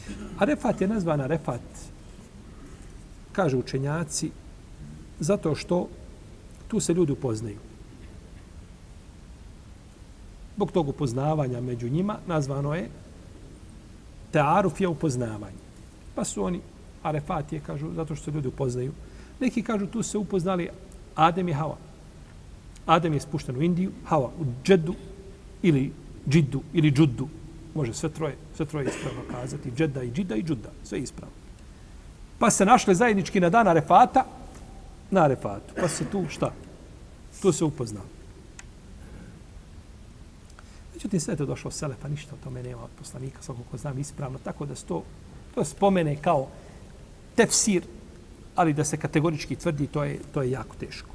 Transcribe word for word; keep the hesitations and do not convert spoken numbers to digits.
Arefat je nazvan Arefat, kažu učenjaci, zato što tu se ljudi upoznaju. Zbog tog upoznavanja među njima nazvano je Tearuf je upoznavanje. Pa su oni Arefat je, kažu, zato što se ljudi upoznaju. Neki kažu tu se upoznali Adem i Hava. Adem je spušten u Indiju, Hava u Džeddu ili Džiddu ili Džuddu. Može sve troje, sve troje ispravno kazati. Džedda i Džidda i Džudda. Sve ispravno. Pa se našli zajednički na dan Arefata, na Arefatu. Pa se tu šta? Tu se upoznali. Međutim, sve je to došlo selefa, ništa o tome nema od poslanika, svakako znam ispravno, tako da se to, to spomene kao tefsir, ali da se kategorički tvrdi, to je, to je jako teško.